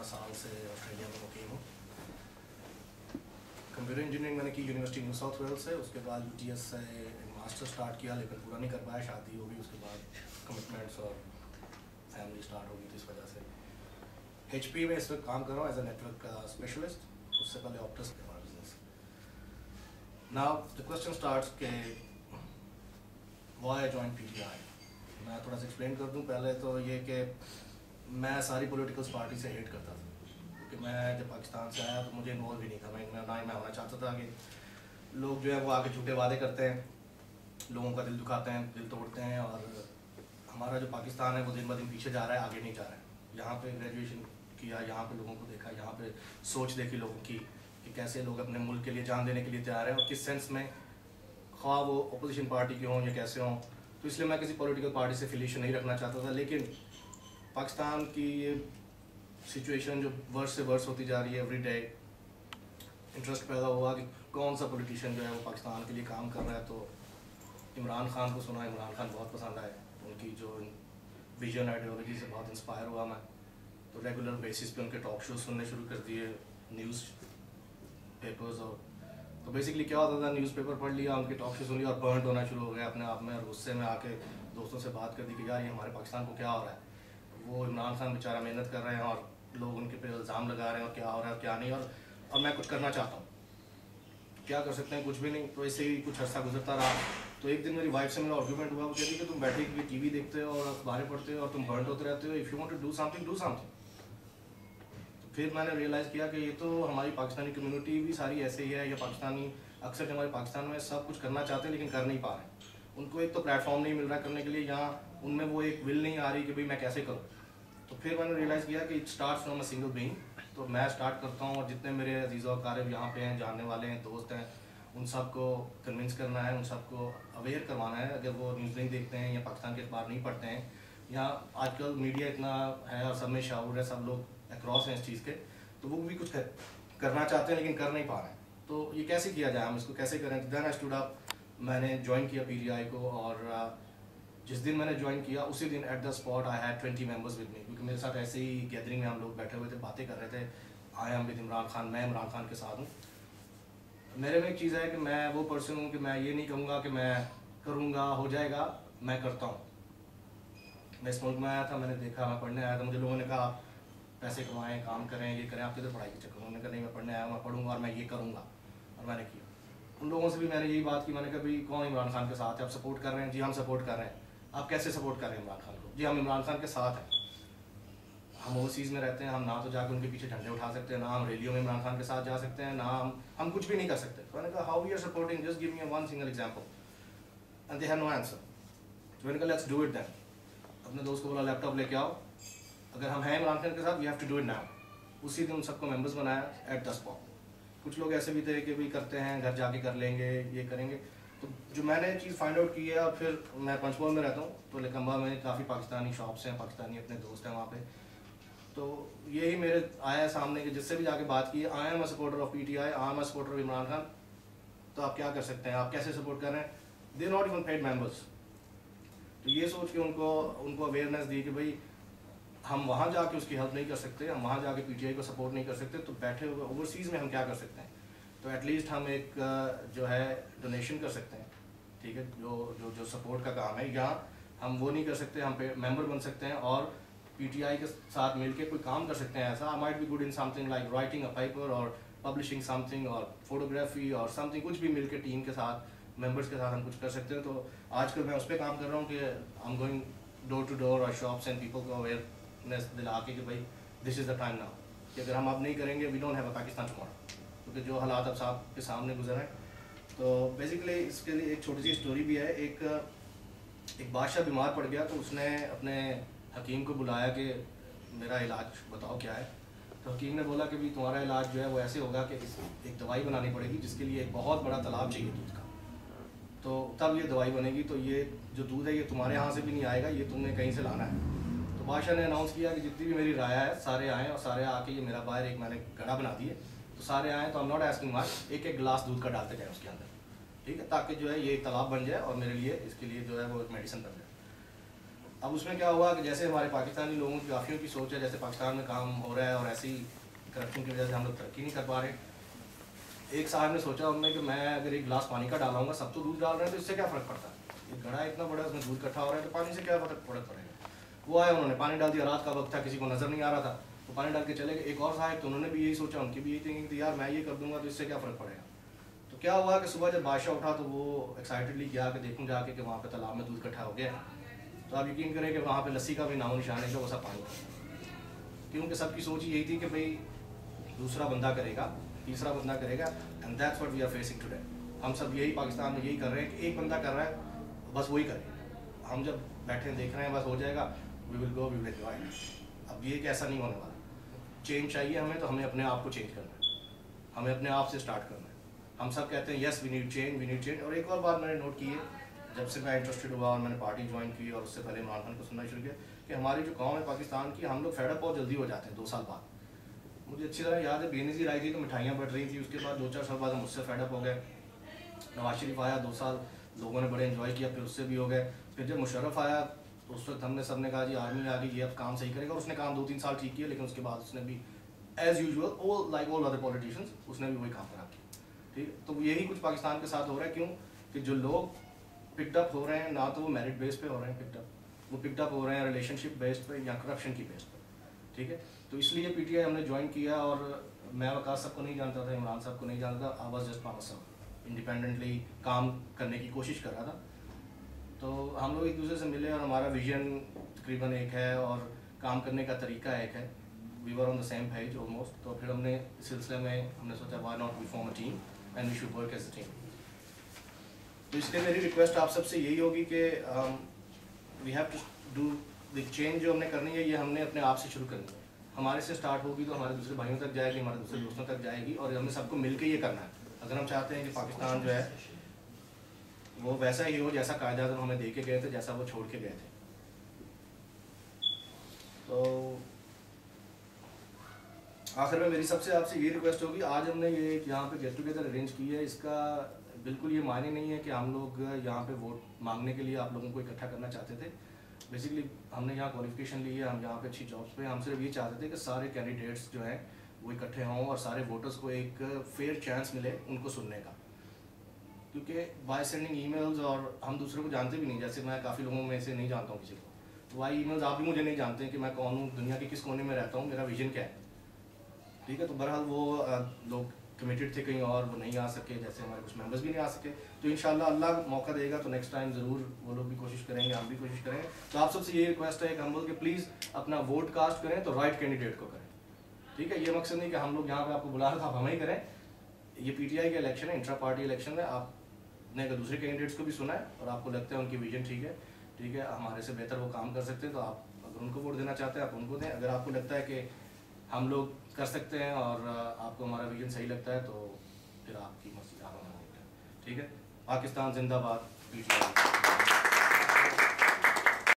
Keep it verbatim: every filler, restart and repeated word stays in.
साल से ऑस्ट्रेलिया में मुकीम हूँ। कंप्यूटर इंजीनियरिंग मैंने की यूनिवर्सिटी न्यू साउथ वेल्स से, उसके बाद यू टी एस से मास्टर स्टार्ट किया लेकिन पूरा नहीं कर पाया, शादी हो गई, उसके बाद कमिटमेंट्स और फैमिली स्टार्ट हो गई थी, इस वजह से एच पी में इस वक्त काम कर रहा हूँ एज ए नेटवर्क स्पेशलिस्ट। उससे पहले ऑप्टस के हमारा business. Now the question starts के why I join P T I. मैं थोड़ा सा एक्सप्लेन कर दूँ। पहले तो ये कि मैं सारी पॉलिटिकल पार्टी से हेट करता था, क्योंकि मैं जब पाकिस्तान से आया तो मुझे इन्वॉल्व ही नहीं था। मैं ना ही मैं होना चाहता था कि लोग जो है वो आके झूठे वादे करते हैं, लोगों का दिल दुखाते हैं, दिल तोड़ते हैं, और हमारा जो पाकिस्तान है वो दिन ब दिन पीछे जा रहा है, आगे नहीं जा रहा है। यहाँ पे ग्रेजुएशन किया, यहाँ पे लोगों को देखा, यहाँ पे सोच देखी लोगों की कि कैसे लोग अपने मुल्क के लिए जान देने के लिए तैयार हैं और किस सेंस में, ख्वाह वो अपोजिशन पार्टी के हों या कैसे हों। तो इसलिए मैं किसी पॉलिटिकल पार्टी से एफिलिएशन नहीं रखना चाहता था। लेकिन पाकिस्तान की ये सिचुएशन जो वर्ष से वर्ष होती जा रही है, एवरी डे इंटरेस्ट पैदा हुआ कि कौन सा पॉलिटिशियन जो है वो पाकिस्तान के लिए काम कर रहा है। तो इमरान खान को सुना, इमरान खान बहुत पसंद आए, उनकी जो विजन आइडियोलॉजी से बहुत इंस्पायर हुआ मैं। तो रेगुलर बेसिस पे उनके टॉक शो सुनने शुरू कर दिए, न्यूज़ पेपर्स। और तो बेसिकली क्या होता था, न्यूज़पेपर पढ़ लिया, उनके टॉक शो सुन लिया और बर्नड होना शुरू हो गया अपने आप में। और गुस्से में आके दोस्तों से बात कर दी कि यार ये हमारे पाकिस्तान को क्या हो रहा है। वो इमरान खान बेचारा मेहनत कर रहे हैं और लोग उनके पे इल्ज़ाम लगा रहे हैं और क्या हो रहा है क्या नहीं, और और मैं कुछ करना चाहता हूँ, क्या कर सकते हैं, कुछ भी नहीं। तो ऐसे ही कुछ अर्सा गुजरता रहा। तो एक दिन मेरी वाइफ से मेरा आर्गूमेंट हुआ। वो कहती कि तुम बैठे कि टीवी देखते हो और अखबारें पढ़ते हो और तुम बर्न होते रहते हो, if you want to do something do something. तो फिर मैंने रियलाइज़ किया कि ये तो हमारी पाकिस्तानी कम्युनिटी भी सारी ऐसे ही है, या पाकिस्तानी अक्सर हमारे पाकिस्तान में सब कुछ करना चाहते हैं लेकिन कर नहीं पा रहे। उनको एक तो प्लेटफॉर्म नहीं मिल रहा करने के लिए, या उनमें वो एक विल नहीं आ रही कि भाई मैं कैसे करूँ। तो फिर मैंने रियलाइज़ किया कि it starts from a single being. तो मैं स्टार्ट करता हूँ और जितने मेरे अजीज़ और कारब यहाँ पे हैं, जानने वाले हैं, दोस्त हैं, उन सबको कन्विंस करना है, उन सबको अवेयर करवाना है। अगर वो न्यूज़ नहीं देखते हैं या पाकिस्तान के अखबार नहीं पढ़ते हैं, या आजकल मीडिया इतना है और सब में शाऊर है, सब लोग अक्रॉस हैं इस चीज़ के, तो वो भी कुछ कर, करना चाहते हैं लेकिन कर नहीं पा रहे हैं। तो ये कैसे किया जाए, हम इसको कैसे करें। देन आई स्टूड अप, मैंने ज्वाइन किया पी टी आई को। और जिस दिन मैंने ज्वाइन किया उसी दिन at the spot I had twenty members with me, क्योंकि मेरे साथ ऐसे ही गैदरिंग में हम लोग बैठे हुए थे, बातें कर रहे थे। I am with Imran Khan, मैं इमरान खान के साथ हूँ। मेरे में एक चीज़ है कि मैं वो पर्सन हूँ कि मैं ये नहीं कहूँगा कि मैं करूँगा हो जाएगा, मैं करता हूँ। मैं इस मुल्क में आया था, मैंने देखा, मैं पढ़ने आया था, मुझे लोगों ने कहा पैसे कमाएं, काम करें, ये करें, आप किधर पढ़ाई के चक्कर। उन्होंने कहा नहीं मैं पढ़ने आया, मैं पढ़ूंगा और मैं ये करूँगा, और मैंने किया। उन लोगों से भी मैंने यही बात की, मैंने कहा भाई कौन इमरान खान के साथ है, आप सपोर्ट कर रहे हैं? जी हम सपोर्ट कर रहे हैं। आप कैसे सपोर्ट कर रहे हैं इमरान खान को? जी हम इमरान खान के साथ हैं, हम ओवरसीज़ में रहते हैं, हम ना तो जाकर उनके पीछे झंडे उठा सकते हैं, ना हम रैलियों में इमरान खान के साथ जा सकते हैं, ना हम हम कुछ भी नहीं कर सकते। तो मैंने कहा how we are supporting, just give me one single example. And they have no answer. तो मैंने कहा लेट्स डू इट देन। अपने दोस्त को बोला लैपटॉप लेके आओ, अगर हम हैं इमरान खान के साथ we have to do it now. उसी दिन उन सबको मेंबर्स बनाया एट द स्पॉट। कुछ लोग ऐसे भी थे कि भी करते हैं, घर जाके कर लेंगे, ये करेंगे। तो जो मैंने चीज़ फाइंड आउट की है, और फिर मैं पंचमोल में रहता हूँ, तो लेकम्बा में काफ़ी पाकिस्तानी शॉप्स हैं, पाकिस्तानी अपने दोस्त हैं वहाँ पे। तो यही मेरे आया सामने कि जिससे भी जाके बात की, I am a supporter of P T I, I am a supporter of Imran Khan. तो आप क्या कर सकते हैं, आप कैसे सपोर्ट कर रहे हैं? They not even paid members. तो ये सोच के उनको उनको अवेयरनेस दी कि भाई हम वहाँ जाके उसकी हेल्प नहीं कर सकते, हम वहाँ जाके पी टी आई को सपोर्ट नहीं कर सकते, तो बैठे हुए ओवरसीज़ में हम क्या कर सकते हैं। तो एटलीस्ट हम एक जो है डोनेशन कर सकते हैं, ठीक है, जो जो जो सपोर्ट का काम है। या हम वो नहीं कर सकते, हम मेंबर बन सकते हैं और पीटीआई के साथ मिलके कोई काम कर सकते हैं। ऐसा I might be good in something like writing a paper और पब्लिशिंग समथिंग और फोटोग्राफी और समथिंग, कुछ भी मिलके टीम के साथ, मेंबर्स के साथ हम कुछ कर सकते हैं। तो आजकल मैं उस पर काम कर रहा हूँ कि I am going door to door और शॉप्स एंड पीपल को अवेयरनेस दिला के कि भाई this is the time now, कि अगर हम अब नहीं करेंगे we don't have a Pakistan tomorrow, क्योंकि जो हालात अब साहब के सामने गुजर हैं। तो बेसिकली इसके लिए एक छोटी सी स्टोरी भी है। एक एक बादशाह बीमार पड़ गया, तो उसने अपने हकीम को बुलाया कि मेरा इलाज बताओ क्या है। तो हकीम ने बोला कि भी तुम्हारा इलाज जो है वो ऐसे होगा कि एक दवाई बनानी पड़ेगी जिसके लिए एक बहुत बड़ा तालाब चाहिए दूध का, तो तब ये दवाई बनेगी। तो ये जो दूध है ये तुम्हारे यहाँ से भी नहीं आएगा, ये तुमने कहीं से लाना है। तो बादशाह ने अनाउंस किया कि जितनी भी मेरी राय है सारे आएँ, और सारे आके ये मेरा बाहर एक मैंने गड़ा बना दिए, तो सारे आएँ। तो I am not asking much, एक एक गिलास दूध का डालते जाए उसके अंदर, ठीक है, ताकि जो है ये एक तालाब बन जाए और मेरे लिए इसके लिए जो है वो एक मेडिसिन बन जाए। अब उसमें क्या हुआ कि जैसे हमारे पाकिस्तानी लोगों की काफ़ियों की सोच है जैसे पाकिस्तान में काम हो रहा है और ऐसी करप्शन की वजह से हम लोग तरक्की नहीं कर पा रहे। एक साहब ने सोचा उनमें कि मैं अगर एक गिलास पानी का डालाऊंगा, सब तो दूध डाल रहे हैं, तो इससे क्या फ़र्क पड़ता है, एक घड़ा इतना बड़ा उसमें दूध इकट्ठा हो रहा है तो पानी से क्या फर्क फर्क पड़ेगा। वो आए, उन्होंने पानी डाल दिया, रात का वक्त था, किसी को नज़र नहीं आ रहा था, तो पानी डाल के चले गए। एक और साहब तो उन्होंने भी यही सोचा, उनकी भी यही थिंकिंग थी, यार मैं ये कर दूंगा तो इससे क्या फ़र्क पड़ेगा। तो क्या हुआ कि सुबह जब बादशाह उठा तो वो एक्साइटेडली गया कि देखूँ जाके कि वहाँ पे तालाब में दूध इकट्ठा हो गया। तो आप यकीन करें कि वहाँ पे लस्सी का भी नामो निशान है, जो वैसा पानी, क्योंकि सबकी सोच यही थी कि भाई दूसरा बंदा करेगा, तीसरा बंदा करेगा, and that's what we are facing today. हम सब यही पाकिस्तान में यही कर रहे हैं कि एक बंदा कर रहा है बस वही करे, हम जब बैठे देख रहे हैं बस हो जाएगा, we will go we will enjoy. अब ये कि ऐसा नहीं होने वाला, चेंज चाहिए हमें तो हमें अपने आप को चेंज करना है, हमें अपने आप से स्टार्ट करना है। हम सब कहते हैं yes we need change we need change. और एक और बात मैंने नोट की है, जब से मैं इंटरेस्टेड हुआ और मैंने पार्टी ज्वाइन की और उससे पहले इमरान खान को सुनना शुरू किया, कि हमारी जो कौम है पाकिस्तान की, हम लोग फेडअप बहुत जल्दी हो जाते हैं दो साल बाद। मुझे अच्छी तरह याद है बेनज़ीर आई थी तो मिठाइयाँ बढ़ रही थी, उसके बाद दो चार साल बाद हम उससे फेडअप हो गए। नवाज शरीफ आया, दो साल लोगों ने बड़े इन्जॉय किया, फिर उससे भी हो गए। फिर जब मुशर्रफ आया तो उस वक्त हमने सब ने कहा जी आर्मी आ गई, ये अब काम सही करेगा, और उसने काम दो तीन साल ठीक किया, लेकिन उसके बाद उसने भी as usual all like all other politicians उसने भी वही काम खराब किया। ठीक, तो यही कुछ पाकिस्तान के साथ हो रहा है। क्यों कि जो लोग पिकअप हो रहे हैं ना तो वो मेरिट बेस पे हो रहे हैं पिकअप, वो पिकअप हो रहे हैं रिलेशनशिप बेस्ड पे या करप्शन की बेस पे। ठीक है, तो इसलिए पीटीआई हमने ज्वाइन किया। और मैं वकास साहब को नहीं जानता था, इमरान साहब को नहीं जानता था, I was just myself, independently काम करने की कोशिश कर रहा था। तो हम लोग एक दूसरे से मिले और हमारा विजन तकरीबन एक है और काम करने का तरीका एक है, we were on the same page almost. तो फिर हमने इस सिलसिले में हमने सोचा why not we form a team and we should work as a team. तो इसलिए मेरी रिक्वेस्ट आप सबसे यही होगी कि we have to do the change जो हमने करनी है, ये हमने अपने आप से शुरू करनी है। हमारे से स्टार्ट होगी तो हमारे दूसरे भाइयों तक जाएगी, हमारे दूसरे दोस्तों तक जाएगी, और हमें सबको मिलकर ये करना है। अगर हम चाहते हैं कि पाकिस्तान जो है वो वैसा ही हो जैसा कायदे आज़म हमें दे के गए थे, जैसा वो छोड़ के गए थे। तो आखिर में मेरी सबसे आपसे ये रिक्वेस्ट होगी, आज हमने ये यहाँ पे गेट टुगेदर अरेंज की है, इसका बिल्कुल ये मायने नहीं है कि हम लोग यहाँ पे वोट मांगने के लिए आप लोगों को इकट्ठा करना चाहते थे। बेसिकली हमने यहाँ क्वालिफिकेशन ली है, हम यहाँ पे अच्छी जॉब्स पे, हम सिर्फ ये चाहते थे कि सारे कैंडिडेट्स जो हैं वो इकट्ठे हों और सारे वोटर्स को एक फेयर चांस मिले उनको सुनने का। क्योंकि बाय सेंडिंग ईमेल्स, और हम दूसरे को जानते भी नहीं, जैसे मैं काफ़ी लोगों में से नहीं जानता हूँ किसी को, तो वाई ईमेल्स आप भी मुझे नहीं जानते हैं कि मैं कौन हूँ, दुनिया के किस कोने में रहता हूँ, मेरा विजन क्या है। ठीक है, तो बहरहाल वो लोग कमिटेड थे कहीं और वो नहीं आ सके, जैसे हमारे कुछ मेंबर्स भी नहीं आ सके। तो इंशाल्लाह अल्लाह मौका देगा तो नेक्स्ट टाइम ज़रूर वो लोग भी कोशिश करेंगे, हम भी कोशिश करेंगे। तो आप सबसे ये रिक्वेस्ट है कि हम बोल के प्लीज़ अपना वोट कास्ट करें तो राइट कैंडिडेट को करें। ठीक है, ये मकसद नहीं कि हम लोग यहाँ पे आपको बुला रहे थे आप हमें ही करें। ये पीटीआई का इलेक्शन है, इंट्रा पार्टी इलेक्शन है, आपने अगर दूसरे कैंडिडेट्स को भी सुना है और आपको लगता है उनकी विजन ठीक है, ठीक है, हमारे से बेहतर वो काम कर सकते हैं, तो आप अगर उनको वोट देना चाहते हैं आप उनको दें। अगर आपको लगता है कि हम लोग कर सकते हैं और आपको हमारा विजन सही लगता है तो फिर आपकी मर्जी, आप हमारा। ठीक है, पाकिस्तान जिंदाबाद, पीटीआई।